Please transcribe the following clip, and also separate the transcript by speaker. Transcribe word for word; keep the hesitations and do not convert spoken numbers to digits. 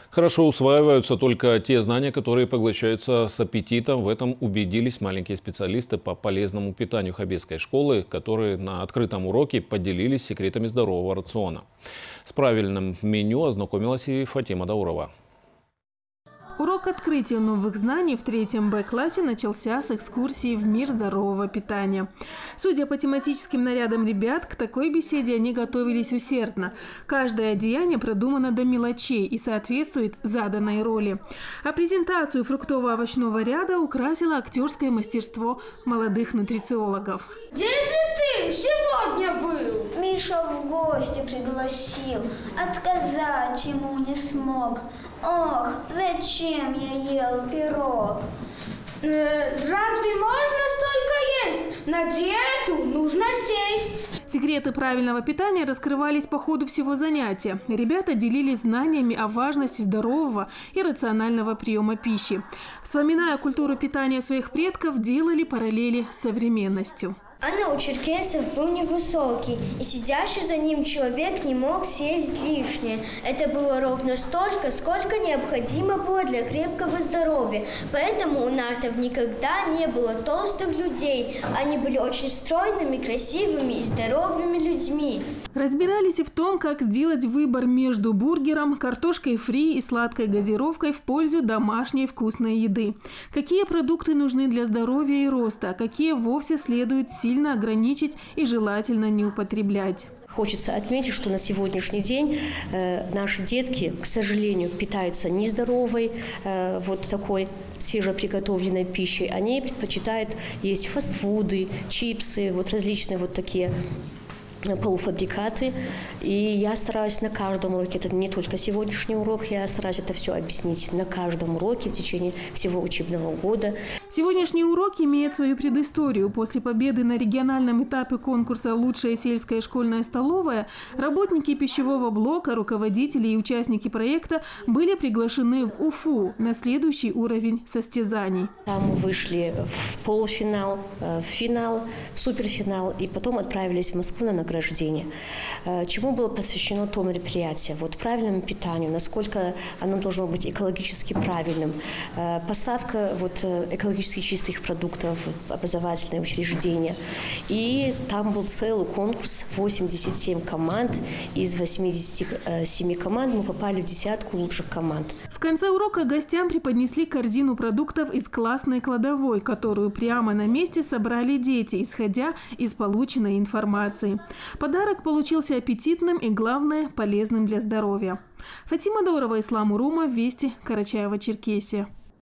Speaker 1: Хорошо усваиваются только те знания, которые поглощаются с аппетитом. В этом убедились маленькие специалисты по полезному питанию Хоббитской школы, которые на открытом уроке поделились секретами здорового рациона. С правильным меню ознакомилась и Фатима Даурова.
Speaker 2: Урок открытия новых знаний в третьем Б-классе начался с экскурсии в мир здорового питания. Судя по тематическим нарядам ребят, к такой беседе они готовились усердно. Каждое одеяние продумано до мелочей и соответствует заданной роли. А презентацию фруктово-овощного ряда украсило актерское мастерство молодых нутрициологов.
Speaker 3: Где же ты сегодня был?
Speaker 4: Миша в гости пригласил, отказать ему не смог. Ох, зачем я ел пирог?
Speaker 3: Э, разве можно столько есть? На диету нужно сесть.
Speaker 2: Секреты правильного питания раскрывались по ходу всего занятия. Ребята делились знаниями о важности здорового и рационального приема пищи. Вспоминая культуру питания своих предков, делали параллели с современностью.
Speaker 4: Она у черкесов был невысокий, и сидящий за ним человек не мог съесть лишнее. Это было ровно столько, сколько необходимо было для крепкого здоровья. Поэтому у нартов никогда не было толстых людей. Они были очень стройными, красивыми и здоровыми людьми.
Speaker 2: Разбирались и в том, как сделать выбор между бургером, картошкой фри и сладкой газировкой в пользу домашней вкусной еды. Какие продукты нужны для здоровья и роста, а какие вовсе следует сильно ограничить и желательно не употреблять.
Speaker 5: Хочется отметить, что на сегодняшний день э, наши детки, к сожалению, питаются нездоровой, э, вот такой свежеприготовленной пищей. Они предпочитают есть фастфуды, чипсы, вот различные вот такие полуфабрикаты. И я стараюсь на каждом уроке, это не только сегодняшний урок, я стараюсь это все объяснить на каждом уроке в течение всего учебного года.
Speaker 2: Сегодняшний урок имеет свою предысторию. После победы на региональном этапе конкурса «Лучшая сельская школьная столовая» работники пищевого блока, руководители и участники проекта были приглашены в Уфу на следующий уровень состязаний.
Speaker 5: Там мы вышли в полуфинал, в финал, в суперфинал и потом отправились в Москву на награждение. Чему было посвящено то мероприятие? Вот правильному питанию, насколько оно должно быть экологически правильным. Поставка вот экологически чистых продуктов в образовательное учреждение. И там был целый конкурс, восемьдесят семь команд. Из восьмидесяти семи команд мы попали в десятку лучших команд.
Speaker 2: В конце урока гостям преподнесли корзину продуктов из классной кладовой, которую прямо на месте собрали дети, исходя из полученной информации. Подарок получился аппетитным и, главное, полезным для здоровья. Фатима Даурова, Ислам Урума, Вести, Карачаево-Черкесия.